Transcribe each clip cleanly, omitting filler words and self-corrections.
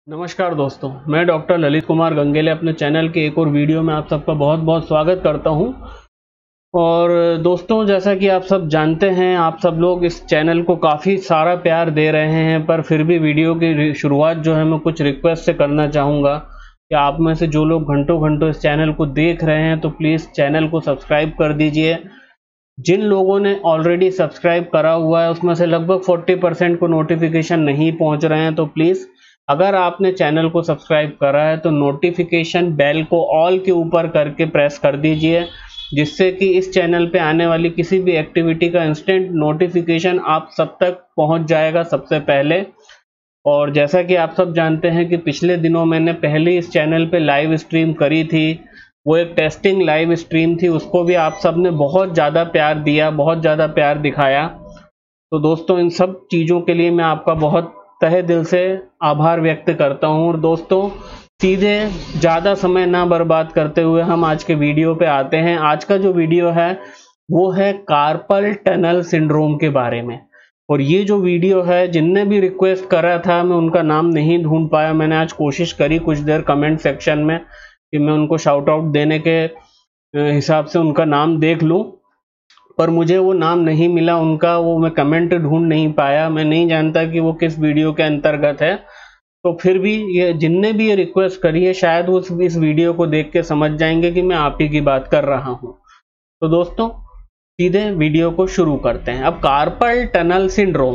नमस्कार दोस्तों, मैं डॉक्टर ललित कुमार गंगेले अपने चैनल के एक और वीडियो में आप सबका बहुत बहुत स्वागत करता हूं। और दोस्तों, जैसा कि आप सब जानते हैं, आप सब लोग इस चैनल को काफ़ी सारा प्यार दे रहे हैं, पर फिर भी वीडियो की शुरुआत जो है मैं कुछ रिक्वेस्ट से करना चाहूँगा कि आप में से जो लोग घंटों घंटों इस चैनल को देख रहे हैं तो प्लीज़ चैनल को सब्सक्राइब कर दीजिए। जिन लोगों ने ऑलरेडी सब्सक्राइब करा हुआ है उसमें से लगभग 40% को नोटिफिकेशन नहीं पहुँच रहे हैं, तो प्लीज़ अगर आपने चैनल को सब्सक्राइब करा है तो नोटिफिकेशन बेल को ऑल के ऊपर करके प्रेस कर दीजिए, जिससे कि इस चैनल पे आने वाली किसी भी एक्टिविटी का इंस्टेंट नोटिफिकेशन आप सब तक पहुंच जाएगा सबसे पहले। और जैसा कि आप सब जानते हैं कि पिछले दिनों मैंने पहले इस चैनल पे लाइव स्ट्रीम करी थी, वो एक टेस्टिंग लाइव स्ट्रीम थी, उसको भी आप सब ने बहुत ज़्यादा प्यार दिया, बहुत ज़्यादा प्यार दिखाया। तो दोस्तों, इन सब चीज़ों के लिए मैं आपका बहुत तहे दिल से आभार व्यक्त करता हूं। और दोस्तों, सीधे ज़्यादा समय ना बर्बाद करते हुए हम आज के वीडियो पे आते हैं। आज का जो वीडियो है वो है कार्पल टनल सिंड्रोम के बारे में। और ये जो वीडियो है, जिनने भी रिक्वेस्ट करा था मैं उनका नाम नहीं ढूंढ पाया। मैंने आज कोशिश करी कुछ देर कमेंट सेक्शन में कि मैं उनको शाउट आउट देने के हिसाब से उनका नाम देख लूँ, पर मुझे वो नाम नहीं मिला उनका, वो मैं कमेंट ढूंढ नहीं पाया। मैं नहीं जानता कि वो किस वीडियो के अंतर्गत है। तो फिर भी ये जिनने भी ये रिक्वेस्ट करी है, शायद वो इस वीडियो को देख के समझ जाएंगे कि मैं आप ही की बात कर रहा हूँ। तो दोस्तों, सीधे वीडियो को शुरू करते हैं। अब कार्पल टनल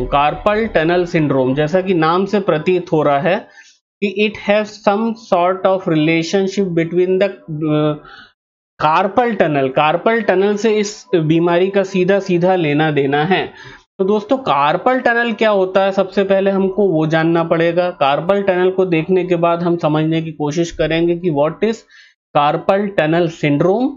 सिंड्रोम जैसा कि नाम से प्रतीत हो रहा है कि it have some sort of relationship between the carpal tunnel से इस बीमारी का सीधा सीधा लेना देना है। तो दोस्तों, कार्पल टनल क्या होता है, सबसे पहले हमको वो जानना पड़ेगा। कार्पल टनल को देखने के बाद हम समझने की कोशिश करेंगे कि what is carpal tunnel syndrome.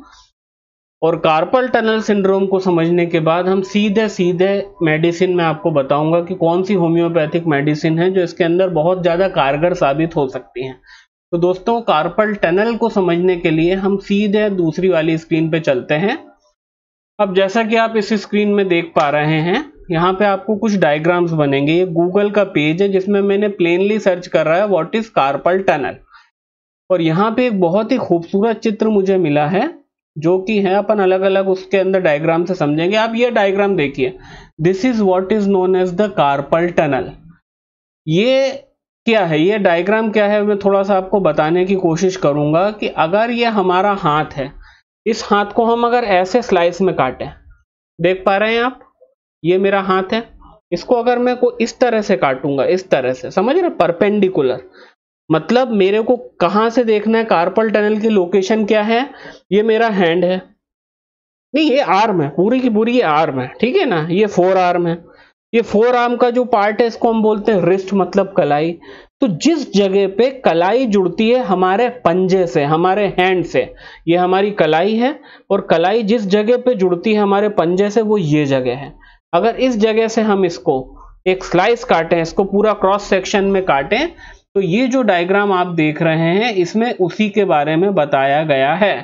और कार्पल टनल सिंड्रोम को समझने के बाद हम सीधे सीधे मेडिसिन में आपको बताऊंगा कि कौन सी होम्योपैथिक मेडिसिन है जो इसके अंदर बहुत ज़्यादा कारगर साबित हो सकती हैं। तो दोस्तों, कार्पल टनल को समझने के लिए हम सीधे दूसरी वाली स्क्रीन पे चलते हैं। अब जैसा कि आप इस स्क्रीन में देख पा रहे हैं, यहाँ पे आपको कुछ डायग्राम्स बनेंगे। ये गूगल का पेज है जिसमें मैंने प्लेनली सर्च कर रहा है व्हाट इज कार्पल टनल। और यहाँ पे एक बहुत ही खूबसूरत चित्र मुझे मिला है, जो कि है, अपन अलग अलग उसके अंदर डायग्राम से समझेंगे। आप ये डायग्राम देखिए, this is what is known as the carpal tunnel. ये क्या है, ये डायग्राम क्या है, मैं थोड़ा सा आपको बताने की कोशिश करूंगा कि अगर ये हमारा हाथ है, इस हाथ को हम अगर ऐसे स्लाइस में काटें, देख पा रहे हैं आप, ये मेरा हाथ है, इसको अगर मैं को इस तरह से काटूंगा, इस तरह से, समझ रहे, परपेंडिकुलर, मतलब मेरे को कहां से देखना है कार्पल टनल की लोकेशन क्या है। ये मेरा हैंड है, नहीं ये आर्म है, पूरी की पूरी ये आर्म है, ठीक है ना, ये फोर आर्म है। ये फोर आर्म का जो पार्ट है इसको हम बोलते हैं रिस्ट, मतलब कलाई। तो जिस जगह पे कलाई जुड़ती है हमारे पंजे से, हमारे हैंड से, ये हमारी कलाई है। और कलाई जिस जगह पे जुड़ती है हमारे पंजे से, वो ये जगह है। अगर इस जगह से हम इसको एक स्लाइस काटें, इसको पूरा क्रॉस सेक्शन में काटें, तो ये जो डायग्राम आप देख रहे हैं इसमें उसी के बारे में बताया गया है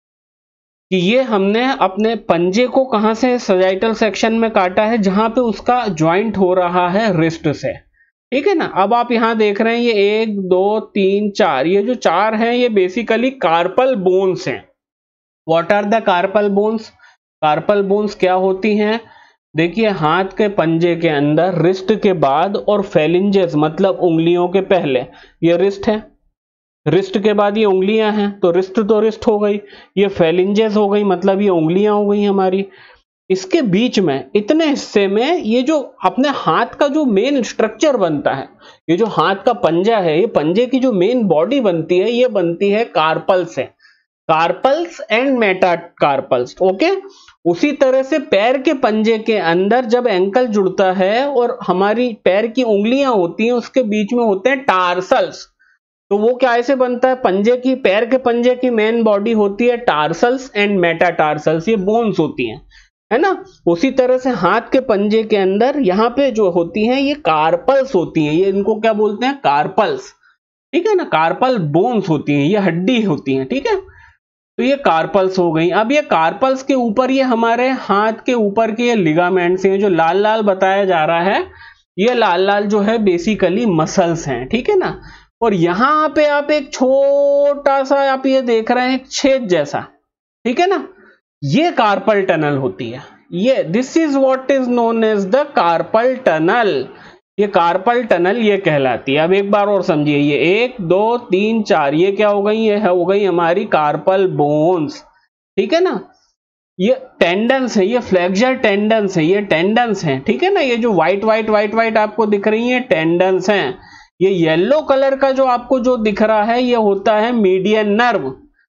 कि ये हमने अपने पंजे को कहां से, सजाइटल सेक्शन में काटा है, जहां पे उसका ज्वाइंट हो रहा है रिस्ट से, ठीक है ना। अब आप यहां देख रहे हैं ये 1 2 3 4, ये जो 4 हैं ये बेसिकली कार्पल बोन्स हैं। What are the carpal bones? Carpal bones क्या होती हैं? देखिए, हाथ के पंजे के अंदर रिस्ट के बाद और फेलिंजेस मतलब उंगलियों के पहले ये रिस्ट है, रिस्ट के बाद ये उंगलियां हैं, तो रिस्ट हो गई, ये फेलिंजेस हो गई, मतलब ये उंगलियां हो गई हमारी। इसके बीच में इतने हिस्से में ये जो अपने हाथ का जो मेन स्ट्रक्चर बनता है, ये जो हाथ का पंजा है, ये पंजे की जो मेन बॉडी बनती है, ये बनती है कार्पल से, कार्पल्स एंड मेटाकार्पल्स, ओके। उसी तरह से पैर के पंजे के अंदर जब एंकल जुड़ता है और हमारी पैर की उंगलियां होती हैं, उसके बीच में होते हैं टार्सल्स। तो वो क्या ऐसे बनता है, पंजे की, पैर के पंजे की मेन बॉडी होती है टार्सल्स एंड मेटाटार्सल्स, ये बोन्स होती हैं, है ना। उसी तरह से हाथ के पंजे के अंदर यहाँ पे जो होती हैं ये कार्पल्स होती हैं, ये इनको क्या बोलते हैं, कार्पल्स, ठीक है ना, कार्पल बोन्स होती हैं, ये हड्डी होती हैं, ठीक है। तो ये कार्पल्स हो गई। अब ये कार्पल्स के ऊपर ये हमारे हाथ के ऊपर के ये लिगामेंट्स हैं, जो लाल लाल बताया जा रहा है, ये लाल लाल जो है बेसिकली मसल्स हैं, ठीक है ना। और यहां पे आप एक छोटा सा आप ये देख रहे हैं छेद जैसा, ठीक है ना, ये कार्पल टनल होती है। ये this is what is known as the carpal tunnel. ये कार्पल टनल ये कहलाती है। अब एक बार और समझिए, ये 1 2 3 4 ये क्या हो गई, ये हो गई हमारी कार्पल बोन्स, ठीक है ना। ये टेंडन्स है, ये फ्लेक्सर टेंडन्स है, ये टेंडन्स हैं, ठीक है ना। ये जो व्हाइट व्हाइट व्हाइट व्हाइट आपको दिख रही है टेंडन्स हैं। ये येलो कलर का जो आपको जो दिख रहा है ये होता है मीडियन नर्व।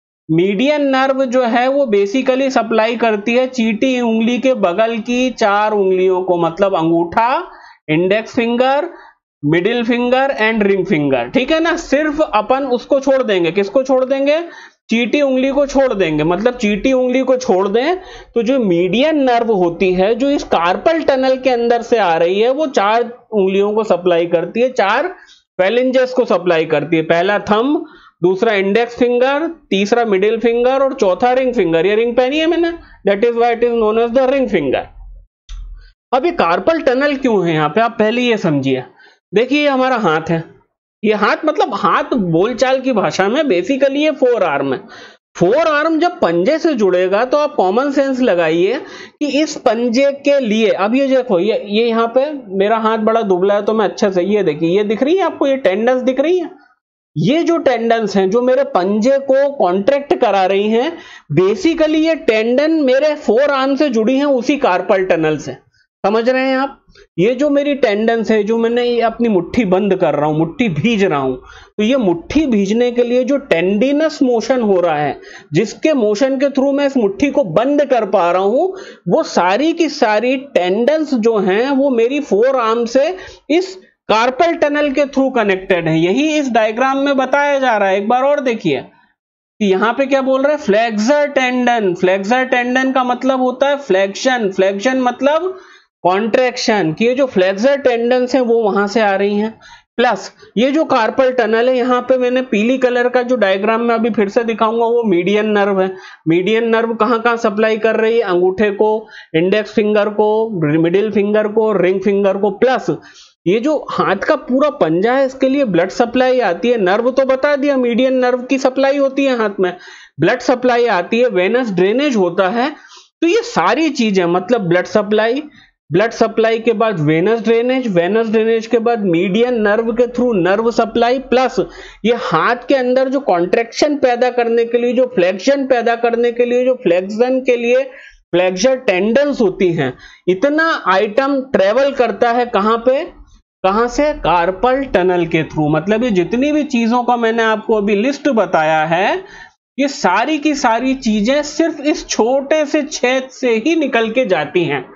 मीडियन नर्व जो है वो बेसिकली सप्लाई करती है चीटी उंगली के बगल की 4 उंगलियों को, मतलब अंगूठा, index finger, middle finger and ring finger, ठीक है ना। सिर्फ अपन उसको छोड़ देंगे, किसको छोड़ देंगे, चीटी उंगली को छोड़ देंगे। मतलब चीटी उंगली को छोड़ दें तो जो मीडियन नर्व होती है जो इस कार्पल टनल के अंदर से आ रही है वो 4 उंगलियों को सप्लाई करती है, 4 फेलिंजेस को सप्लाई करती है। पहला थंब, दूसरा इंडेक्स फिंगर, तीसरा मिडिल फिंगर और चौथा रिंग फिंगर। ये रिंग पहनी है मैंने, that is why it is known as the ring finger. अब ये कार्पल टनल क्यों है यहाँ पे, आप पहले ये समझिए। देखिए ये हमारा हाथ है, ये हाथ मतलब हाथ बोलचाल की भाषा में बेसिकली ये 4 आर्म है। 4 आर्म जब पंजे से जुड़ेगा तो आप कॉमन सेंस लगाइए कि इस पंजे के लिए, अब ये देखो ये यहाँ पे मेरा हाथ बड़ा दुबला है तो मैं अच्छे से, ये देखिए ये दिख रही है आपको, ये टेंडन्स दिख रही है। ये जो टेंडन्स हैं जो मेरे पंजे को कॉन्ट्रैक्ट करा रही हैं, बेसिकली ये टेंडन मेरे 4 आर्म से जुड़ी हैं उसी कार्पल टनल से। समझ रहे हैं आप। ये जो मेरी टेंडेंस है, जो मैंने ये अपनी मुट्ठी बंद कर रहा हूं, मुट्ठी भीज रहा हूं, तो ये मुट्ठी भीजने के लिए जो टेंडिनस मोशन हो रहा है, जिसके मोशन के थ्रू मैं इस मुट्ठी को बंद कर पा रहा हूं, वो सारी की सारी टेंडेंस जो हैं वो मेरी 4 आर्म से इस कार्पल टनल के थ्रू कनेक्टेड है। यही इस डायग्राम में बताया जा रहा है। एक बार और देखिए कि यहां पे क्या बोल रहा है, फ्लेक्सर टेंडन। फ्लेक्सर टेंडन का मतलब होता है फ्लेक्शन, फ्लेक्शन मतलब कॉन्ट्रैक्शन, कि ये जो फ्लेक्सर टेंडन्स हैं वो वहां से आ रही हैं। प्लस ये जो कार्पल टनल है, यहाँ पे मैंने पीली कलर का जो डायग्राम में अभी फिर से दिखाऊंगा वो मीडियन नर्व है। मीडियन नर्व कहाँ कहाँ सप्लाई कर रही है, अंगूठे को, इंडेक्स फिंगर को, मिडिल फिंगर को, रिंग फिंगर को। प्लस ये जो हाथ का पूरा पंजा है इसके लिए ब्लड सप्लाई आती है। नर्व तो बता दिया, मीडियन नर्व की सप्लाई होती है हाथ में, ब्लड सप्लाई आती है, वेनस ड्रेनेज होता है। तो ये सारी चीजें मतलब ब्लड सप्लाई, ब्लड सप्लाई के बाद वेनस ड्रेनेज, वेनस ड्रेनेज के बाद मीडियन नर्व के थ्रू नर्व सप्लाई, प्लस ये हाथ के अंदर जो कॉन्ट्रैक्शन पैदा करने के लिए, जो फ्लेक्शन पैदा करने के लिए, जो फ्लेक्शन के लिए फ्लेक्सर टेंडन्स होती हैं, इतना आइटम ट्रेवल करता है कहां पे, कहां से, कार्पल टनल के थ्रू। मतलब ये जितनी भी चीजों का मैंने आपको अभी लिस्ट बताया है, ये सारी की सारी चीजें सिर्फ इस छोटे से छेद से ही निकल के जाती हैं।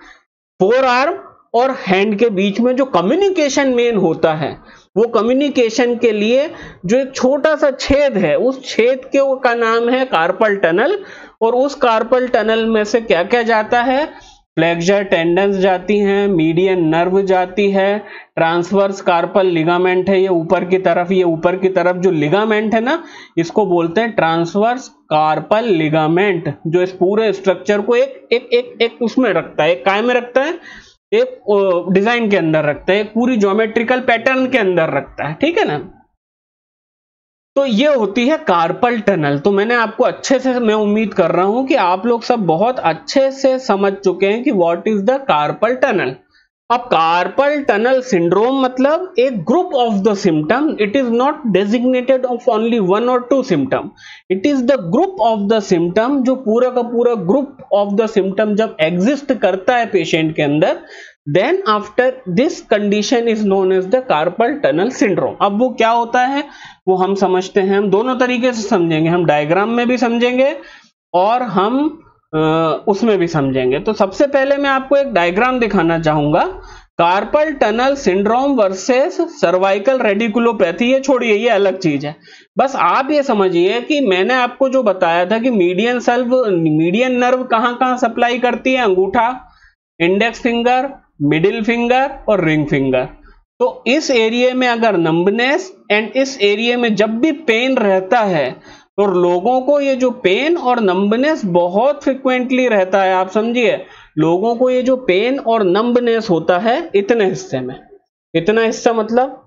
4 आर्म और हैंड के बीच में जो कम्युनिकेशन मेन होता है, वो कम्युनिकेशन के लिए जो एक छोटा सा छेद है, उस छेद के का नाम है कार्पल टनल। और उस कार्पल टनल में से क्या क्या जाता है, फ्लेक्सर टेंडन्स जाती हैं, मीडियन नर्व जाती है, ट्रांसवर्स कार्पल लिगामेंट है, ये ऊपर की तरफ, ये ऊपर की तरफ जो लिगामेंट है ना, इसको बोलते हैं ट्रांसवर्स कार्पल लिगामेंट, जो इस पूरे स्ट्रक्चर को एक एक एक एक उसमें रखता है, एक काय में रखता है, एक डिजाइन के अंदर रखता है, एक पूरी ज्योमेट्रिकल पैटर्न के अंदर रखता है, ठीक है ना। तो ये होती है कार्पल टनल। तो मैंने आपको अच्छे से, मैं उम्मीद कर रहा हूं कि आप लोग सब बहुत अच्छे से समझ चुके हैं कि what is the carpal tunnel. अब कार्पल टनल सिंड्रोम मतलब एक group of the symptom, it is not designated of only 1 और 2 symptom, it is the group of the symptom. जो पूरा का पूरा ग्रुप ऑफ द सिम्टम जब एग्जिस्ट करता है पेशेंट के अंदर, then after this condition is known as the carpal tunnel syndrome. अब वो क्या होता है वो हम समझते हैं, हम दोनों तरीके से समझेंगे, हम डायग्राम में भी समझेंगे और हम उसमें भी समझेंगे। तो सबसे पहले मैं आपको एक डायग्राम दिखाना चाहूंगा, carpal tunnel syndrome versus cervical radiculopathy. ये छोड़िए, ये अलग चीज है। बस आप ये समझिए कि मैंने आपको जो बताया था कि मीडियन नर्व कहां कहां सप्लाई करती है, अंगूठा, इंडेक्स फिंगर, मिडिल फिंगर और रिंग फिंगर। तो इस एरिया में अगर नंबनेस एंड इस एरिया में जब भी पेन रहता है, तो लोगों को ये जो पेन और नंबनेस बहुत फ्रिक्वेंटली रहता है। आप समझिए, लोगों को ये जो पेन और नंबनेस होता है इतने हिस्से में, इतना हिस्सा मतलब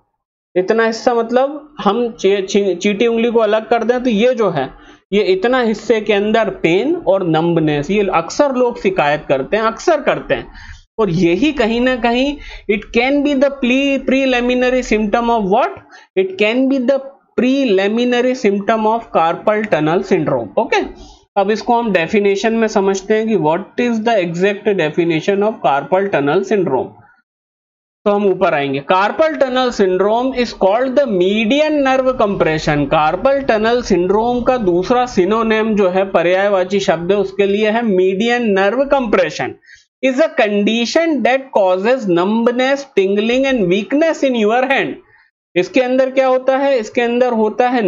इतना हिस्सा मतलब हम चीटी उंगली को अलग कर दें तो ये जो है ये इतना हिस्से के अंदर पेन और नंबनेस, ये अक्सर लोग शिकायत करते हैं, अक्सर करते हैं। और यही कहीं ना कहीं it can be the preliminary symptom of what, it can be the preliminary symptom of carpal tunnel syndrome. Okay, अब इसको हम डेफिनेशन में समझते हैं कि what is the exact definition of carpal tunnel syndrome. तो हम ऊपर आएंगे। Carpal tunnel syndrome is called the median nerve compression. Carpal tunnel syndrome का दूसरा सिनोनिम जो है, पर्यायवाची शब्द है उसके लिए है median nerve compression. Is a condition that causes numbness, tingling and weakness in your hand. इसके अंदर क्या होता है, इसके अंदर होता है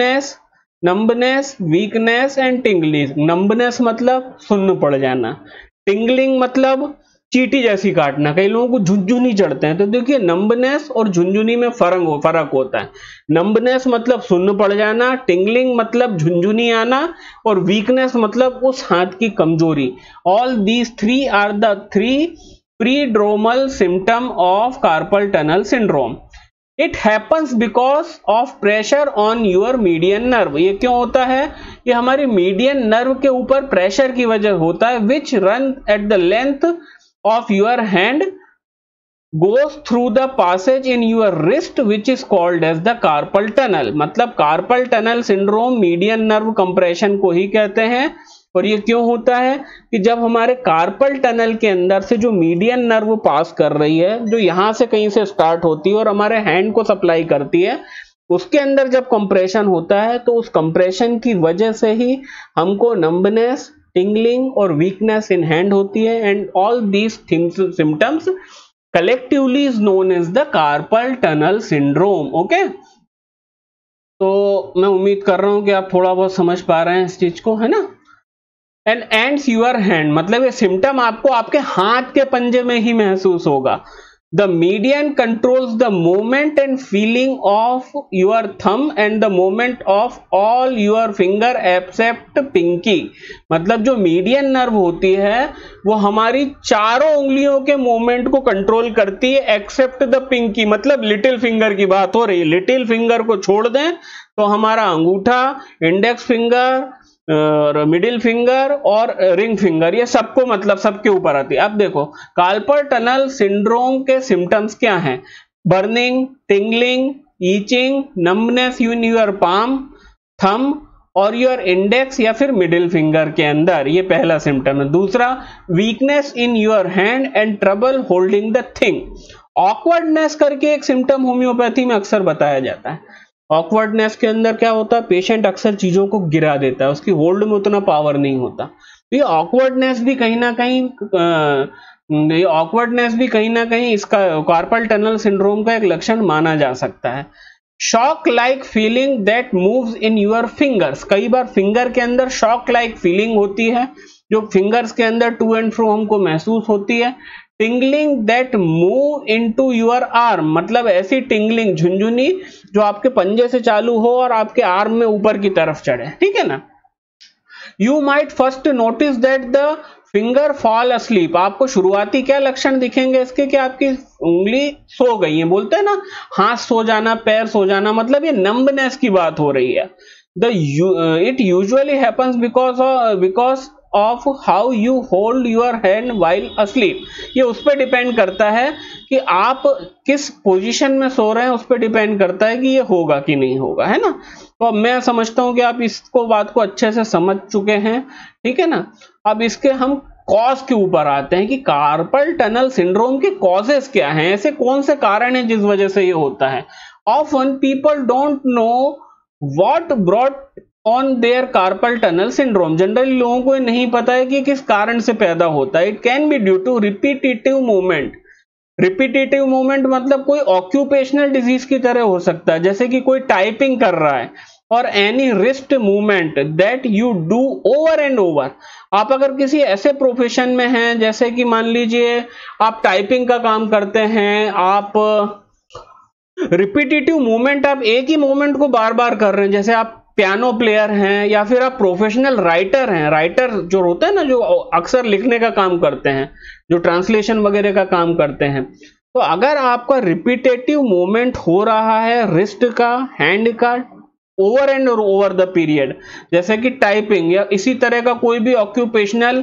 numbness, weakness and tingling. Numbness मतलब सुन्न पड़ जाना, टिंगलिंग मतलब चीटी जैसी काटना, कई लोगों को झुनझुनी चढ़ते हैं। तो देखिए नंबनेस और झुनझुनी में फर्क होता है। नंबनेस मतलब सुन्न पड़ जाना, टिंगलिंग मतलब झुनझुनी आना, और वीकनेस मतलब उस हाथ की कमजोरी। All these three are the three prodromal symptom of carpal tunnel syndrome. It happens because of pressure on your median nerve. ये क्यों होता है, ये हमारी मीडियन नर्व के ऊपर प्रेशर की वजह होता है, which run at the length of your hand goes through the passage in your wrist which is called as the carpal tunnel। मतलब carpal tunnel syndrome median nerve compression को ही कहते हैं। और ये क्यों होता है कि जब हमारे कार्पल टनल के अंदर से जो मीडियन नर्व पास कर रही है, जो यहां से कहीं से स्टार्ट होती है और हमारे हैंड को सप्लाई करती है, उसके अंदर जब कंप्रेशन होता है तो उस कंप्रेशन की वजह से ही हमको नंबनेस, टिंगलिंग और वीकनेस इन हैंड होती है। And all these things symptoms collectively is known as the carpal tunnel syndrome. Okay, तो मैं उम्मीद कर रहा हूं कि आप थोड़ा बहुत समझ पा रहे हैं इस चीज को, है ना। एंड एंड्स योर हैंड मतलब ये सिम्टम आपको आपके हाथ के पंजे में ही महसूस होगा। The median controls the movement and feeling of your thumb and the movement of all your finger except pinky। मतलब जो मीडियन नर्व होती है वो हमारी चारों उंगलियों के मूवमेंट को कंट्रोल करती है, एक्सेप्ट द पिंकी मतलब लिटिल फिंगर की बात हो रही है। लिटिल फिंगर को छोड़ दें तो हमारा अंगूठा, इंडेक्स फिंगर, मिडिल फिंगर और रिंग फिंगर, ये सबको मतलब सबके ऊपर आती है। अब देखो कार्पल टनल सिंड्रोम के सिम्टम्स क्या हैं, burning, tingling, itching, numbness in your palm, thumb और योर इंडेक्स या फिर मिडिल फिंगर के अंदर, ये पहला सिम्टम है। दूसरा weakness in your hand and trouble holding the thing. Awkwardness करके एक सिम्टम होम्योपैथी में अक्सर बताया जाता है। ऑकवर्डनेस के अंदर क्या होता है, पेशेंट अक्सर चीजों को गिरा देता है, उसकी होल्ड में उतना पावर नहीं होता। तो ये ऑकवर्डनेस भी कहीं ना कहीं इसका कार्पल टनल सिंड्रोम का एक लक्षण माना जा सकता है। Shock like feeling that moves in your fingers. कई बार फिंगर के अंदर शॉक लाइक फीलिंग होती है, जो फिंगर्स के अंदर टू एंड फ्रो हमको महसूस होती है। Tingling that move into your arm मतलब ऐसी टिंगलिंग, झुनझुनी जो आपके पंजे से चालू हो और आपके आर्म में ऊपर की तरफ चढ़े, ठीक है ना। You might first notice that the finger fall asleep. आपको शुरुआती क्या लक्षण दिखेंगे इसके कि आपकी उंगली सो गई है, बोलते हैं ना हाथ सो जाना, पैर सो जाना, मतलब ये नंबनेस की बात हो रही है। It usually happens because of how you hold your hand while asleep. ये उस पर डिपेंड करता है कि आप किस पोजीशन में सो रहे हैं, उस पर डिपेंड करता है कि ये होगा कि नहीं होगा, है ना। तो अब मैं समझता हूं कि आप इसको बात को अच्छे से समझ चुके हैं, ठीक है ना। अब इसके हम कॉज के ऊपर आते हैं कि कार्पल टनल सिंड्रोम के कॉजेस क्या हैं, ऐसे कौन से कारण हैं जिस वजह से ये होता है। Often people don't know what brought on their carpal tunnel syndrome. Generally लोगों को नहीं पता है कि किस कारण से पैदा होता है। It can be due to repetitive movement. Repetitive movement मतलब कोई ऑक्यूपेशनल डिजीज की तरह हो सकता है, जैसे कि कोई टाइपिंग कर रहा है, और any wrist movement that you do over and over. आप अगर किसी ऐसे प्रोफेशन में हैं, जैसे कि मान लीजिए आप टाइपिंग का काम करते हैं, आप रिपीटेटिव मूवमेंट, आप एक ही मूवमेंट को बार बार कर रहे हैं, जैसे आप पियानो प्लेयर हैं या फिर आप प्रोफेशनल राइटर हैं। राइटर जो होता है ना, जो अक्सर लिखने का काम करते हैं, जो ट्रांसलेशन वगैरह का काम करते हैं, तो अगर आपका रिपीटेटिव मूवमेंट हो रहा है रिस्ट का, हैंड का, ओवर एंड और ओवर द पीरियड, जैसे कि टाइपिंग या इसी तरह का कोई भी ऑक्यूपेशनल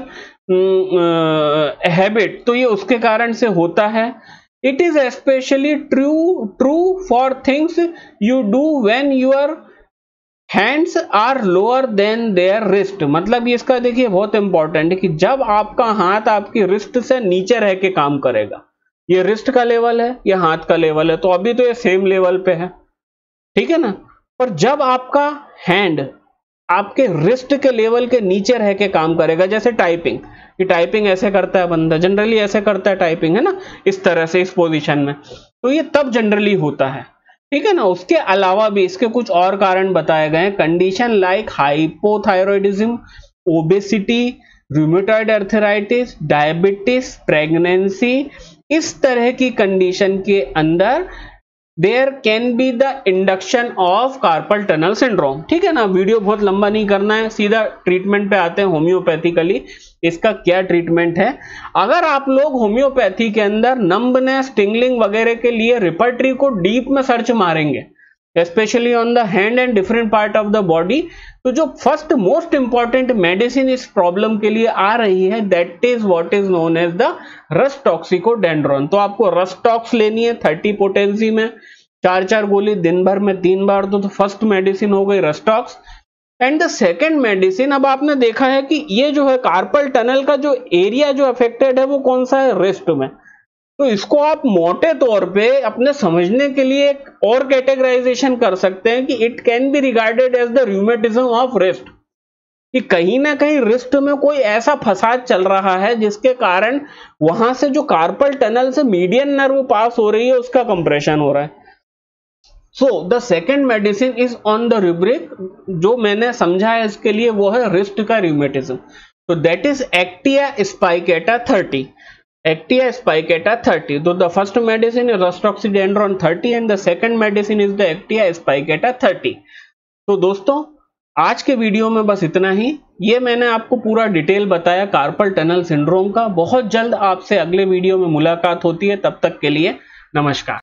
हैबिट, तो ये उसके कारण से होता है। It is especially true for things you do when your hands are lower than their wrist. मतलब ये इसका देखिए बहुत इंपॉर्टेंट है कि जब आपका हाथ आपकी रिस्ट से नीचे रह के काम करेगा, ये रिस्ट का लेवल है, ये हाथ का लेवल है, तो अभी तो ये सेम लेवल पे है, ठीक है ना। पर जब आपका हैंड आपके रिस्ट के लेवल के नीचे रह के काम करेगा, जैसे टाइपिंग, ये टाइपिंग ऐसे करता है बंदा, जनरली ऐसे करता है टाइपिंग, है ना, इस तरह से, इस पोजीशन में, तो ये तब जनरली होता है, ठीक है ना। उसके अलावा भी इसके कुछ और कारण बताए गए हैं। Condition like hypothyroidism, obesity, rheumatoid arthritis, diabetes, pregnancy, इस तरह की कंडीशन के अंदर there can be the induction of carpal tunnel syndrome, ठीक है ना। वीडियो बहुत लंबा नहीं करना है, सीधा ट्रीटमेंट पे आते हैं होम्योपैथिकली। इसका क्या ट्रीटमेंट है? अगर आप लोग होम्योपैथी के अंदर नंबनेस, टिंगलिंग वगैरह के लिए रिपर्टरी को डीप में सर्च मारेंगे, specially on the hand and different part of the body, तो जो फर्स्ट मोस्ट इंपॉर्टेंट मेडिसिन इस प्रॉब्लम के लिए आ रही है, that is what is known as the rhus toxicodendron. तो आपको रस्टॉक्स लेनी है 30 पोटेंसी में, 4 गोली दिन भर में 3 बार, तो फर्स्ट मेडिसिन हो गई rhus tox. And the second medicine, अब आपने देखा है कि ये जो है कार्पल टनल का जो एरिया जो अफेक्टेड है वो कौन सा है? रिस्ट में। तो इसको आप मोटे तौर पे अपने समझने के लिए एक और कैटेगराइजेशन कर सकते हैं कि it can be regarded as the rheumatism of wrist, कि कहीं ना कहीं रिस्ट में कोई ऐसा फसाद चल रहा है जिसके कारण वहां से जो कार्पल टनल से मीडियन नर्व पास हो रही है उसका कंप्रेशन हो रहा है। So the second medicine is on the rubric, जो मैंने समझा है इसके लिए वो है रिस्ट का रूमेटिज्म। तो that is actaea spicata 30, actaea spicata 30। तो the first medicine is rhus toxicodendron 30 and the second medicine is the actaea spicata 30। तो दोस्तों आज के वीडियो में बस इतना ही। ये मैंने आपको पूरा डिटेल बताया कार्पल टनल सिंड्रोम का। बहुत जल्द आपसे अगले वीडियो में मुलाकात होती है, तब तक के लिए नमस्कार।